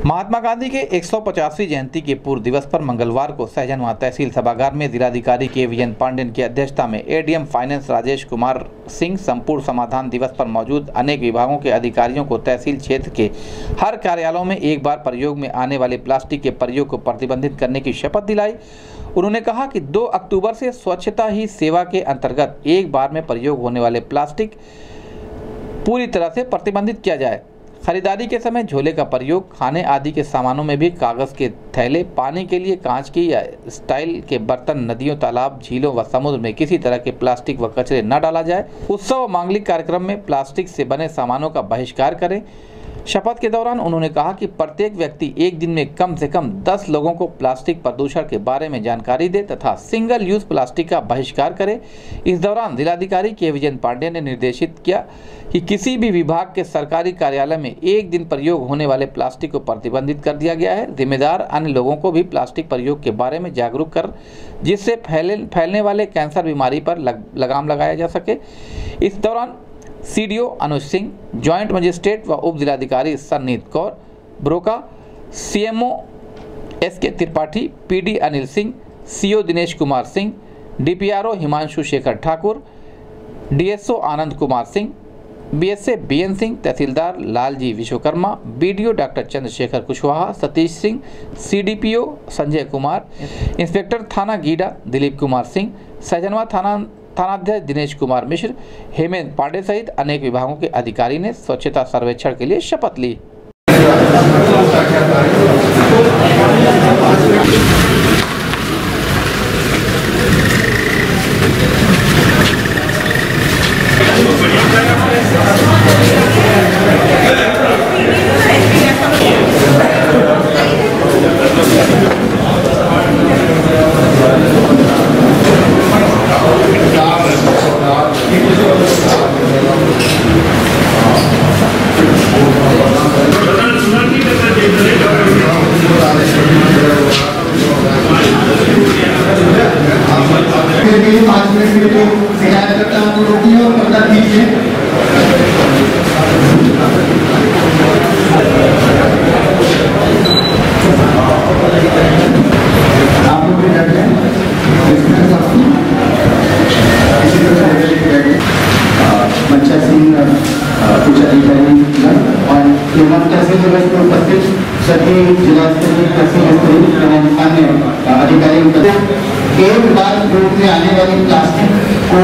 महात्मा गांधी के 150वीं जयंती के पूर्व दिवस पर मंगलवार को सहजनवा तहसील सभागार में जिलाधिकारी के विजय पांडेन की अध्यक्षता में एडीएम फाइनेंस राजेश कुमार सिंह संपूर्ण समाधान दिवस पर मौजूद अनेक विभागों के अधिकारियों को तहसील क्षेत्र के हर कार्यालयों में एक बार प्रयोग में आने वाले प्लास्टिक के प्रयोग को प्रतिबंधित करने की शपथ दिलाई। उन्होंने कहा कि 2 अक्टूबर से स्वच्छता ही सेवा के अंतर्गत एक बार में प्रयोग होने वाले प्लास्टिक पूरी तरह से प्रतिबंधित किया जाए। खरीदारी के समय झोले का प्रयोग, खाने आदि के सामानों में भी कागज़ के थैले, पानी के लिए कांच की या स्टील के बर्तन नदियों, तालाब, झीलों व समुद्र में किसी तरह के प्लास्टिक व कचरे न डाला जाए। उत्सव व मांगलिक कार्यक्रम में प्लास्टिक से बने सामानों का बहिष्कार करें। शपथ के दौरान उन्होंने कहा कि प्रत्येक व्यक्ति एक दिन में कम से कम 10 लोगों को प्लास्टिक प्रदूषण के बारे में जानकारी दे तथा सिंगल यूज प्लास्टिक का बहिष्कार करे। इस दौरान जिलाधिकारी के विजय पांडेन ने निर्देशित किया कि किसी भी विभाग के सरकारी कार्यालय में एक दिन प्रयोग होने वाले प्लास्टिक को प्रतिबंधित कर दिया गया है। जिम्मेदार अन्य लोगों को भी प्लास्टिक प्रयोग के बारे में जागरूक कर जिससे फैलने वाले कैंसर बीमारी पर लगाम लगाया जा सके। इस दौरान CDO Anuj Singh, joint magistrate व उप जिलाधिकारी सन्नीत कौर, ब्रोका, CMO SK Tripathi, PD Anil Singh, CO Dinesh Kumar Singh, DPRO Himanshu Shekhar Thakur, DSO Anand Kumar Singh, BSA BN Singh, तहसीलदार Lalji Vishwakarma, BDO doctor Chandrashekhar Kushwaha, Satish Singh, CDPO Sanjay Kumar, inspector थाना गीडा दिलीप कुमार सिंह, सहजनवा थानाध्यक्ष दिनेश कुमार मिश्र, हेमंत पांडे सहित अनेक विभागों के अधिकारी ने स्वच्छता सर्वेक्षण के लिए शपथ ली। सभी जिला स्तरीय तहसील स्तरीय अन्य अधिकारियों एक बार प्रयोग में आने वाली प्लास्टिक को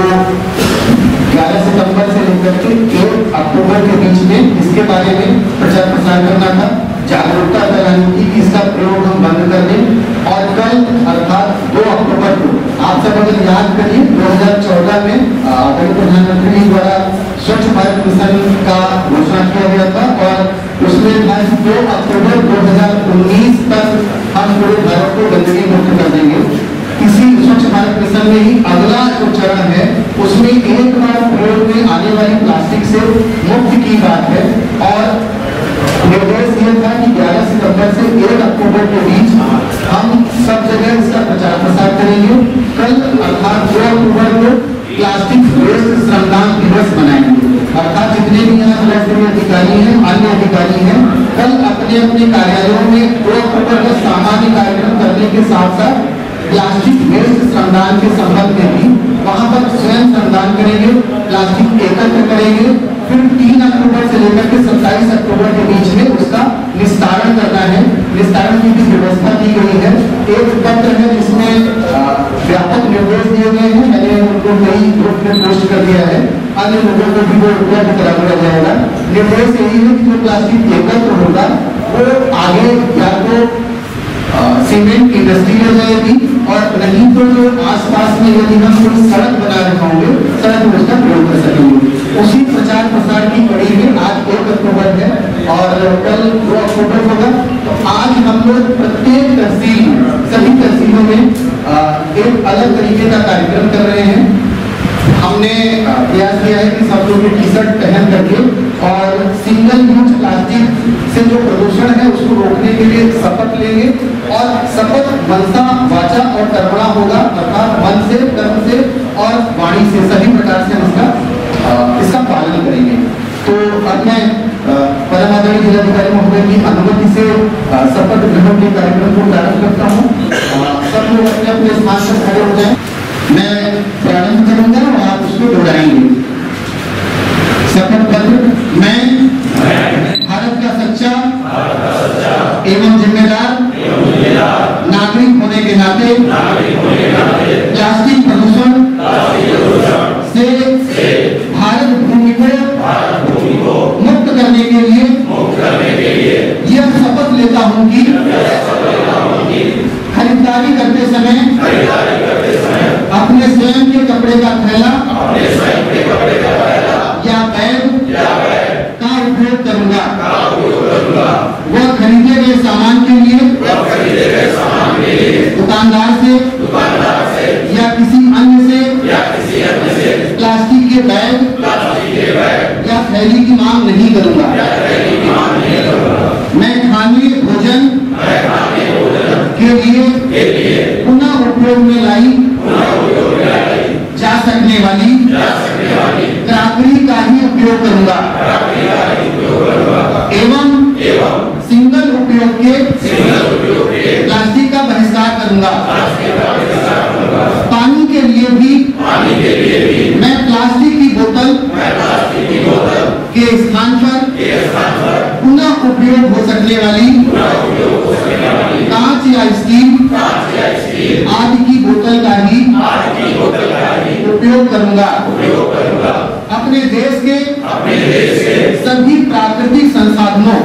11 सितंबर से लेकर के 1 अक्टूबर के बीच में इसके बारे में प्रचार प्रसार करना था, जागरूकता फैलानी थी कि इसका प्रयोग हम बंद कर दें। और कल अर्थात 2 अक्टूबर को आप सब अगर याद करिए 2014 में आदरणीय प्रधानमंत्री जी द्वारा स्वच्छ भारत मिशन का घोषणा किया गया था और उसमें 2 अक्टूबर 2019 तक हम पूरे भारत को गंदगी मुक्त कर देंगे। इसी स्वच्छ भारत मिशन में ही अगला जो चरण है उसमें एक बार प्रयोग में आने वाली प्लास्टिक से मुक्त की बात है और निर्देश यह था कि 11 सितंबर से 1 अक्टूबर के बीच हम सब जगह इसका प्रचार प्रसार करेंगे। कल अर्थात 2 अक्टूबर को प्लास्टिक वेस्ट श्रमदान दिवस मनाएंगे। अर्थात जितने भी यहाँ जिला स्तरीय अधिकारी हैं, अन्य अधिकारी हैं, कल अपने अपने कार्यालयों में 2 अक्टूबर को सामान्य कार्यक्रम करने के साथ साथ प्लास्टिक वेस्ट श्रमदान के संबंध में भी वहाँ पर स्वयं श्रमदान करेंगे, प्लास्टिक एकत्र करेंगे। फिर 3 अक्टूबर से लेकर के 27 अक्टूबर के बीच में उसका निस्तारण करना है। निस्तारण की भी व्यवस्था की गई है। एक पत्र है जिसमें व्यापक निर्देश दिए गए हैं, मैंने उनको कई ग्रुप में पोस्ट कर दिया है, अन्य लोगों को भी वो उपलब्ध कराया जाएगा। निर्देश यही है कि जो प्लास्टिक एकत्र होगा वो आगे या तो सीमेंट इंडस्ट्री ले जाएगी और नहीं तो जो आसपास में यदि हम कोई सड़क बना रहे होंगे सड़क में उसका प्रयोग कर सकेंगे। उसी प्रचार प्रसार की कड़ी में आज 1 अक्टूबर है और कल 2 अक्टूबर होगा। तो आज हम लोग प्रत्येक तहसील सभी तहसीलों में एक अलग तरीके का कार्यक्रम कर रहे हैं। हमने प्रयास किया है कि सब लोग टी शर्ट पहन करके और सिंगल यूज प्लास्टिक से जो प्रदूषण है उसको रोकने के लिए शपथ लेंगे और शपथ मनसा, वाचा और कर्मणा होगा, अर्थात मन से, कर्म से और वाणी से सभी प्रकार से इसका पालन करेंगे। तो अब मैं परम आदरणीय जिलाधिकारी महोदय की अनुमति से शपथ ग्रहण के कार्यक्रम को प्रारंभ करता हूँ। सब लोग अपने अपने स्थान पर खड़े हो जाएं। मैं प्रारंभ करूंगा और आप उसको दोहराएंगे। शपथ पत्र। मैं भारत का सच्चा एवं जिम्मेदार नागरिक होने के नाते प्लास्टिक प्रदूषण से भारत भूमि को मुक्त करने के लिए यह शपथ लेता हूं कि खरीदारी करते समय अपने स्वयं के कपड़े का थैला या बैग का उपयोग करूंगा। वह खरीदे गए सामान के लिए दुकानदार से या किसी अन्य से प्लास्टिक के बैग या थैली की मांग नहीं करूंगा। मैं खाने भोजन के लिए पुनः उपयोग में लाई जा सकने वाली क्रॉकरी का ही उपयोग करूंगा एवं सिंगल उपयोग के प्लास्टिक का बहिष्कार करूंगा। पानी के लिए भी मैं प्लास्टिक की बोतल के स्थान पर पुनः उपयोग हो सकने वाली कांच या स्टील आदि की बोतल का ही उपयोग करूंगा। अपने देश के सभी प्राकृतिक संसाधनों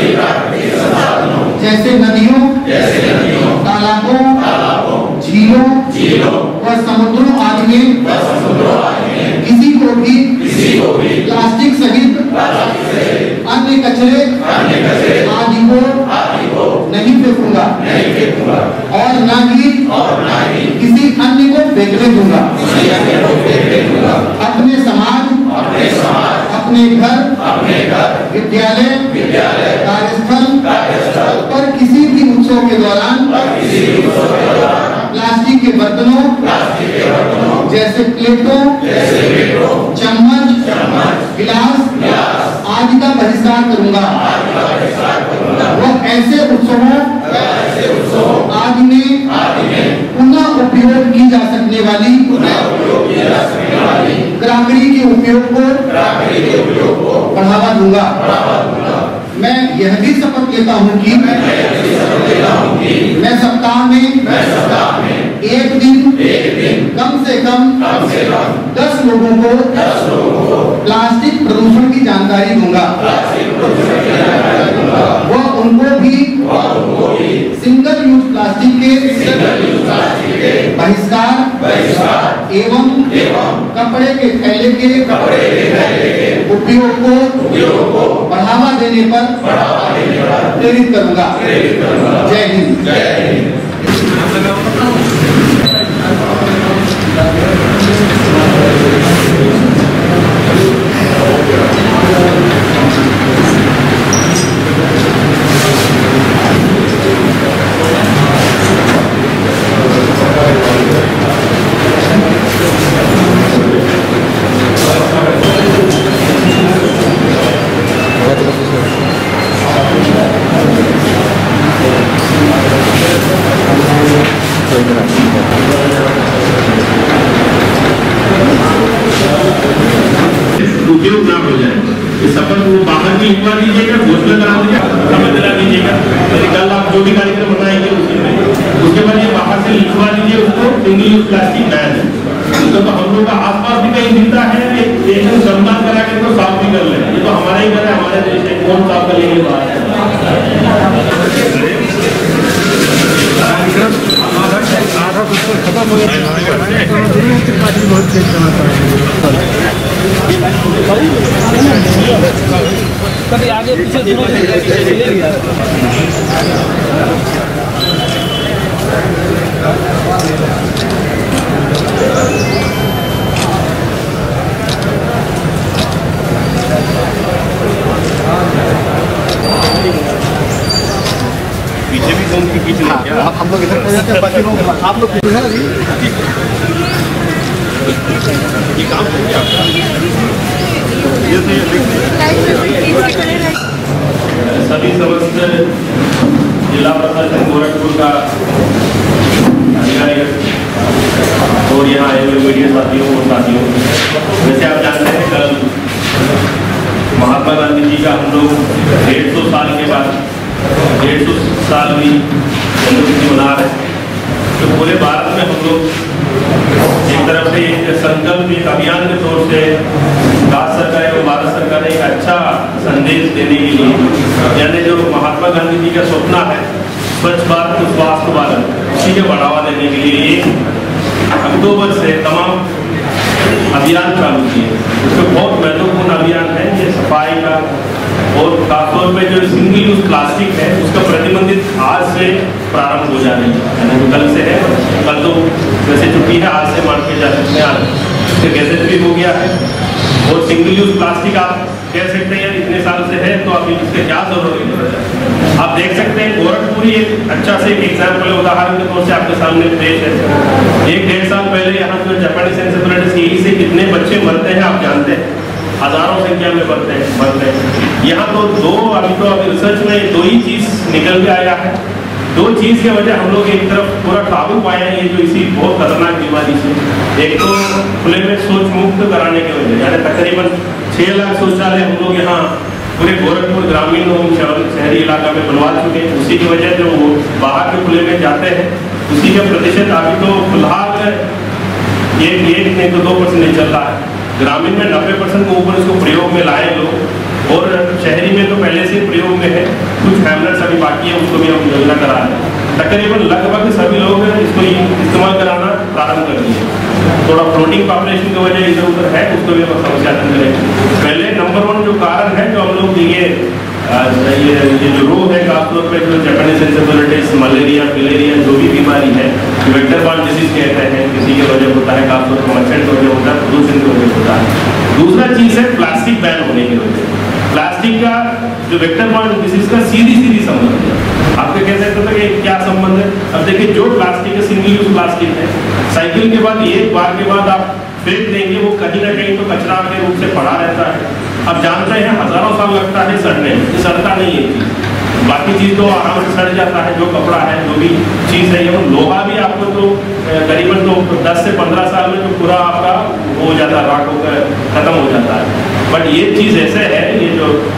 जैसे नदियों, तालाबों, झीलों व समुद्रों आदि में किसी को भी प्लास्टिक सहित अन्य कचरे आदि को नहीं फेंकूंगा और न ही किसी अन्य को फेंकने दूंगा। अपने समाज, अपने घर, विद्यालय, कार्यस्थल पर किसी भी उत्सव के दौरान प्लास्टिक के बर्तनों जैसे प्लेटों, चम्मच, गिलास आदि का बहिष्कार करूंगा। वह ऐसे उत्सवों आदि में पुनः उपयोग की जा सकने वाली क्रॉकरी के उपयोग को बढ़ावा दूंगा। मैं यह भी शपथ लेता हूं कि मैं सप्ताह में एक दिन कम से कम 10 लोगों को प्लास्टिक प्रदूषण की जानकारी दूंगा। वह उनको भी सिंगल यूज प्लास्टिक के बहिष्कार एवं कपड़े के थैले के उपयोग को बढ़ावा देने पर प्रेरित करूंगा। जय हिंद। उपयोग ना हो जाए। इस शपथ को बाहर भी लिखवा दीजिएगा, घोषणा करा दीजिएगा, समय दिला दीजिएगा। कल आप जो भी कार्यक्रम बनाएंगे उसके बाद ये बाहर से लिखवा दीजिए उसको सिंगल यूज प्लास्टिक बैन है। तो हम लोग का आसपास भी कहीं दिखता है, एक सम्मान करा के तो साफ भी कर ले। ये तो हमारा ही घर है, हमारे देश है, कौन साफ कर लेंगे बाहर। आधा कुछ खत्म हो कभी आगे पीछे पीछे भी कौन की पीछे हम लोग इधर जाते हैं, बाकी लोग आप लोग ये काम हो गया सभी समस्त जिला प्रशासन गोरखपुर का अधिकारी और यहाँ आए हुए मीडिया साथियों और साथियों, वैसे आप जानते हैं कल महात्मा गांधी जी का हम लोग 150 साल के बाद 150 साल भी जन्मतिथि मना रहे हैं। तो पूरे भारत में हम लोग एक तरफ से एक संकल्प, एक अभियान के तौर से राज्य सरकार एवं भारत सरकार ने एक अच्छा संदेश देने के लिए, यानी जो महात्मा गांधी जी का सपना है स्वच्छ भारत स्वास्थ्य भारत, उसी को बढ़ावा देने के लिए 1 अक्टूबर से तमाम अभियान चालू किए। उसमें बहुत महत्वपूर्ण अभियान है ये सफाई का, और खासतौर पे जो सिंगल यूज प्लास्टिक है उसका प्रतिबंधित आज से प्रारंभ हो जाने, यानी तो कल से है, कल तो वैसे छुट्टी है, आज से मान के जा सकते हैं, आज इसका गैजेट भी हो गया है। और सिंगल यूज प्लास्टिक आप कह सकते हैं यार इतने साल से है तो अभी इसके क्या जरूरत है। आप देख सकते हैं गोरखपुर एक अच्छा से एक एग्जाम्पल उदाहरण के तौर से आपके सामने पेश है। 1-1.5 साल पहले यहाँ जो जापानीज एन्सेफेलाइटिस यही से कितने बच्चे मरते हैं आप जानते हैं, हजारों संख्या में बढ़ते हैं। यहाँ तो अभी रिसर्च में 2 ही चीज निकल के आया है। 2 चीज की वजह हम लोग एक तरफ पूरा काबू पाया है ये जो इसी बहुत खतरनाक बीमारी से। एक तो खुले में शौच मुक्त कराने की वजह, यानी तकरीबन 6 लाख शौचालय हम लोग यहाँ पूरे गोरखपुर ग्रामीण और शहरी इलाका में बनवा चुके हैं। उसी की वजह जो बाहर के खुले में जाते हैं उसी का प्रतिशत अभी तो फिलहाल 1 नहीं तो 2% चल रहा है। ग्रामीण में 90% के ऊपर इसको प्रयोग में लाए लोग, और शहरी में तो पहले से प्रयोग में है, कुछ हैमलेट्स अभी बाकी है उसको भी हम योजना करा रहे हैं। तकरीबन लगभग सभी लोग इसको इस्तेमाल कराना प्रारंभ कर दिए। थोड़ा फ्लोटिंग पॉपुलेशन की वजह इधर उधर है, उसको भी हम समस्या करेंगे। पहले नंबर 1 जो कारण है जो हम लोग ये जो रोग है खासतौर पर जो जापानीज एन्सेफेलाइटिस, मलेरिया, फिलेरिया जो भी बीमारी है, वेक्टर बॉर्न डिजीज कहते हैं, किसी की वजह होता है, खासतौर पर मच्छर की वजह होता है, प्रदूषण की वजह होता है। दूसरा चीज है प्लास्टिक बैन होने की वजह। प्लास्टिक का जो वेक्टर बॉर्न डिजीज का सीधी संबंध है। आपके कह सकते थे कि क्या संबंध है। अब देखिए जो प्लास्टिक है सिंगल यूज प्लास्टिक है, साइकिल के बाद एक बार के बाद आप फेंक देंगे, वो कहीं ना कहीं तो कचरा के रूप से पड़ा रहता है। अब जानते हैं हजारों साल लगता है सड़ने, ये सड़ता नहीं है चीज, बाकी चीज तो आराम से सड़ जाता है, जो कपड़ा है जो भी चीज है। ये लोहा भी आपको तो करीबन तो 10 से 15 साल में तो पूरा आपका हो जाता है, राख होकर खत्म हो जाता है। बट ये चीज ऐसे है, ये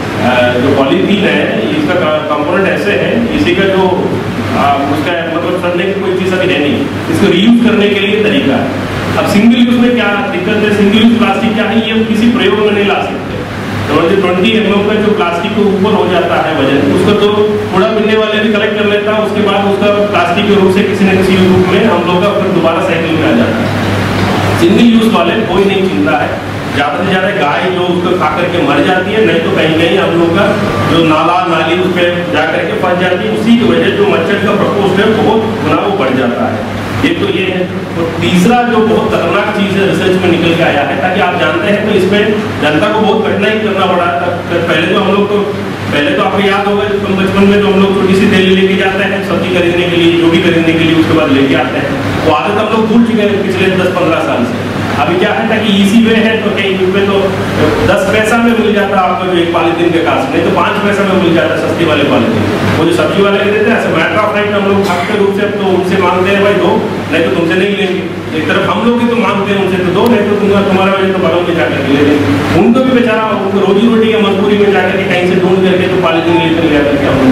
जो पॉलीथीन है इसका कंपोनेंट ऐसे है, इसी का जो उसका मतलब सड़ने की कोई चीज अभी है नहीं, इसको रीयूज करने के लिए तरीका है। अब सिंगल यूज में क्या दिक्कत है, सिंगल यूज प्लास्टिक क्या है, ये किसी प्रयोग में नहीं ला सकते। तो 20 ml का जो प्लास्टिक के ऊपर हो जाता है वजन, उसको तो कूड़ा मिलने वाले भी कलेक्ट कर लेता है, उसके बाद उसका प्लास्टिक के रूप से किसी न किसी रूप में हम लोग का फिर दोबारा साइकिल में आ जाता है। सिंगल यूज वाले कोई नहीं चिंता है, ज़्यादा से ज़्यादा गाय जो उसको खा करके मर जाती है, नहीं तो कहीं हम लोग का जो नाला नाली उस पर जा करके फंस जाती है, उसी की वजह जो मच्छर का प्रकोष्ठ है बहुत गुना वो बढ़ जाता है। ये तो ये है। और तीसरा जो बहुत खतरनाक चीज है रिसर्च में निकल के आया है, ताकि आप जानते हैं तो इसमें जनता को बहुत कठिनाई करना पड़ा था। पहले तो हम लोग तो आपको याद होगा तो बचपन में तो हम लोग छोटी सी थैली लेके जाते हैं सब्जी खरीदने के लिए, जो भी खरीदने के लिए, उसके बाद लेके आते हैं। वो आदत हम लोग भूल चुके हैं पिछले 10-15 साल से। अभी क्या है ताकि इजी वे है, तो कहीं पे तो 10 पैसा में मिल जाता है आपको जो एक पॉलीथीन के कास्ट, नहीं तो 5 पैसा में मिल जाता है सस्ती वाले पॉलीथीन। वो जो सब्जी वाले देते हैं ऐसे मैटर ऑफ राइट हम लोग भागते रूप से तो उनसे मांगते हैं भाई दो, नहीं तो तुमसे नहीं लेंगे। एक तरफ हम लोग ही तो मांगते हैं उनसे तो दो, नहीं तो तुम्हारा वजह तो बलों में जाकर के ले लेंगे। उनको भी बेचारा उनको रोजी रोटी की मजबूरी में जाकर के कहीं से ढूंढ करके तो पॉलीथीन लेकर ले आकर के हम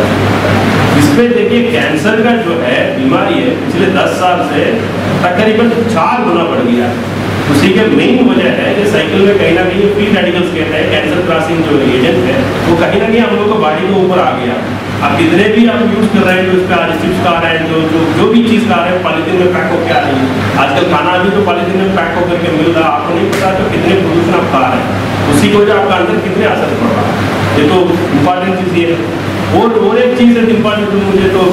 लोग। इसमें देखिए कैंसर का जो है बीमारी है पिछले 10 साल से तकरीबन 4 गुना बढ़ गया। उसी के मेन वजह है कि साइकिल में कहीं ना कहीं फ्री रेडिकल्स कहते हैं, कैंसर क्रॉसिंग जो एजेंट है वो कहीं ना कहीं हम लोग को बॉडी के ऊपर आ गया। अब कितने भी आप यूज कर रहे हैं, जो इस पर चिप्स खा रहे हैं, जो भी चीज़ खा रहे हैं पॉलीथीन में पैक होकर आ रही है। आजकल खाना भी तो पॉलीथीन में पैक होकर के मिल रहा है, आपको नहीं पता तो कितने प्रदूषण आप खा रहे हैं, उसी की वजह आपका अंदर कितने असर पड़ रहा है। ये तो इम्पॉर्टेंट चीज़ ये है। और एक चीज़ है इम्पॉर्टेंट जो मुझे तो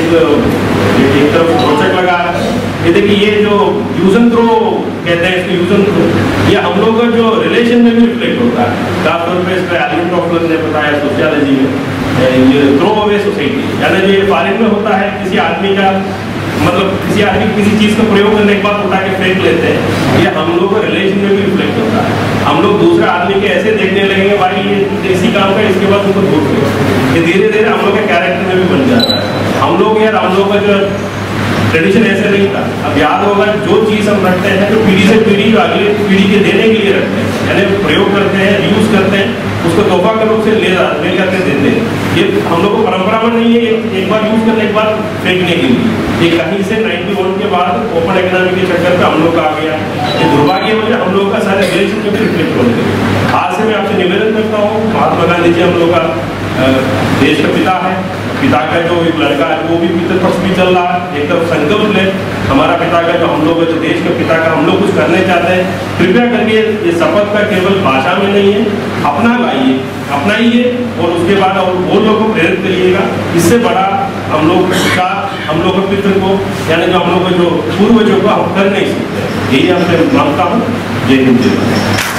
एक तरफ रोचक लगा है, ये देखिए ये जो यूज एंड थ्रो कहते हैं इसको, यूज एंड थ्रो, ये हम लोग का जो रिलेशन में भी रिफ्लेक्ट होता है। खासतौर पर इस पर एल्विन टॉफलर ने बताया सोशियोलॉजी में, ये थ्रो अवे सोसाइटी, यानी जो ये फॉरेन में होता है किसी आदमी का मतलब किसी आदमी किसी चीज़ का प्रयोग करने के बाद उठा के फेंक लेते हैं, ये हम लोग का रिलेशन में भी रिफ्लेक्ट होता है। हम लोग दूसरे आदमी के ऐसे देखने लगेंगे भाई ये इसी काम का, इसके बाद उनको धूप ये धीरे धीरे हम लोग के कैरेक्टर में भी बन जाता है। हम लोग का जो ट्रेडिशन ऐसे नहीं था। अब याद होगा, जो चीज़ हम रखते हैं तो पीढ़ी से पीढ़ी अगली पीढ़ी के देने के लिए रखते हैं, यानी प्रयोग करते हैं, यूज़ करते हैं, उसको तोहफा के रूप से ले करके देते हैं। ये हम लोग को परंपरा में नहीं है एक बार यूज़ करने के बाद फेंकने के लिए। ये कहीं से 91 के बाद ओपन इकोनॉमी के चक्कर पे हम लोग का आ गया। ये दुर्भाग्य वजह हम लोग का सारे देश में रिफ्लेक्ट हो गया। आज से मैं आपसे निवेदन करता हूँ, महात्मा गांधी जी हम लोग का देश का पिता है, पिता का जो एक लड़का है वो भी पितृपक्ष भी चल रहा है। एक तरफ संकल्प ले हमारा पिता का, जो हम लोग जो देश के पिता का हम लोग कुछ करने चाहते हैं, कृपया करके ये शपथ का केवल भाषा में नहीं है, अपना लाइए, अपनाइए और उसके बाद और वो लोगों को प्रेरित करिएगा। इससे बड़ा हम लोग का हम लोग के पितृ को, यानी जो हम लोग जो पूर्वजों को हम कर नहीं सकते। यही आपसे मांगता हूँ। जय हिंद, जय भारत।